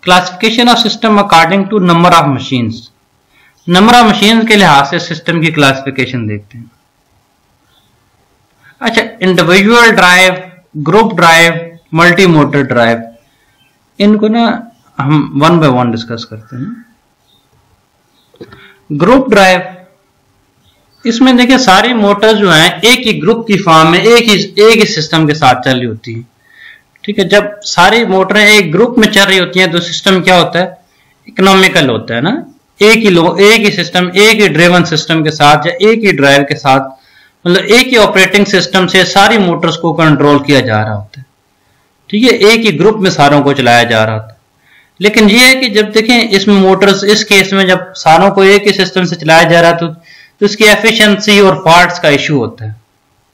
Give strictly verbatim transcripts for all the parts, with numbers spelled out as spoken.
Classification of system according to number of machines. Number of machines के लिहाज से system की क्लासिफिकेशन देखते हैं। अच्छा, individual drive, group drive, multi motor drive, इनको ना हम वन बाय वन डिस्कस करते हैं। ग्रुप ड्राइव, इसमें देखिए सारी मोटर जो हैं एक ही ग्रुप की फॉर्म में एक ही एक ही सिस्टम के साथ चल रही होती है। ठीक है, जब सारी मोटरें एक ग्रुप में चल रही होती हैं तो सिस्टम क्या होता है, इकोनॉमिकल होता है ना। एक ही लोग एक ही सिस्टम, एक ही ड्राइवन सिस्टम के साथ या एक ही ड्राइव के साथ, मतलब एक ही ऑपरेटिंग सिस्टम से सारी मोटर्स को कंट्रोल किया जा रहा होता है। ठीक है, एक ही ग्रुप में सारों को चलाया जा रहा होता है। लेकिन यह है कि जब देखें इसमें मोटर्स, इस केस में जब सारों को एक ही सिस्टम से चलाया जा रहा है तो, तो इसकी एफिशिएंसी और फॉल्ट्स का इश्यू होता है।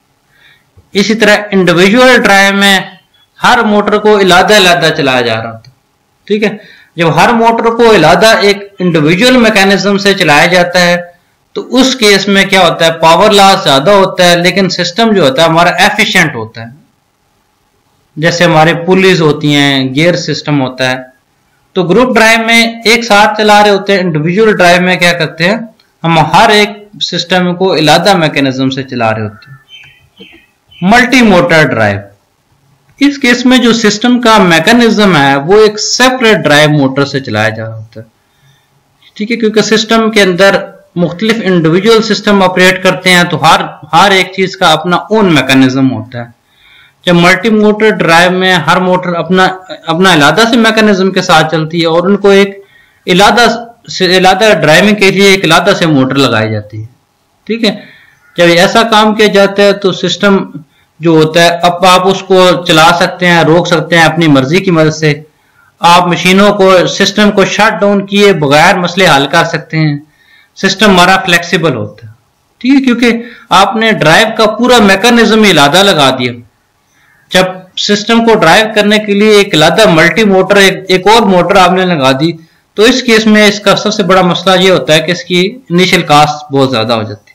इसी तरह इंडिविजुअल ड्राइव में हर मोटर को इलादा इलादा चलाया जा रहा होता है। ठीक है, जब हर मोटर को इलादा एक इंडिविजुअल मैकेनिज्म से चलाया जाता है तो उस केस में क्या होता है, पावर लॉस ज्यादा होता है लेकिन सिस्टम जो होता है हमारा एफिशिएंट होता है। जैसे हमारे पुलीज होती हैं, गियर सिस्टम होता है। तो ग्रुप ड्राइव में एक साथ चला रहे होते हैं, इंडिविजुअल ड्राइव में क्या करते हैं, हम हर एक सिस्टम को इलादा मैकेनिज्म से चला रहे होते हैं। मल्टी मोटर ड्राइव, इस केस में जो सिस्टम का मैकेनिज्म है वो एक सेपरेट ड्राइव मोटर से चलाया जा रहा होता है। ठीक है, क्योंकि सिस्टम के अंदर मुख्तलिफ इंडिविजुअल सिस्टम ऑपरेट करते हैं तो हर हर एक चीज का अपना ओन मैकेनिज्म होता है। जब मल्टी मोटर ड्राइव में हर मोटर अपना अपना इलादा से मैकेनिज्म के साथ चलती है और उनको एक इलादा से इलादा ड्राइविंग के लिए एक इलादा से मोटर लगाई जाती है। ठीक है, जब ऐसा काम किया जाता है तो सिस्टम जो होता है, अब आप उसको चला सकते हैं, रोक सकते हैं अपनी मर्जी की मदद से। आप मशीनों को, सिस्टम को शट डाउन किए बगैर मसले हल कर सकते हैं। सिस्टम हमारा फ्लेक्सिबल होता है। ठीक है, क्योंकि आपने ड्राइव का पूरा मैकेनिज्म ही इलादा लगा दिया। जब सिस्टम को ड्राइव करने के लिए एक इलादा मल्टी मोटर, एक, एक और मोटर आपने लगा दी तो इस केस में इसका सबसे बड़ा मसला ये होता है कि इसकी इनिशियल कॉस्ट बहुत ज्यादा हो जाती है।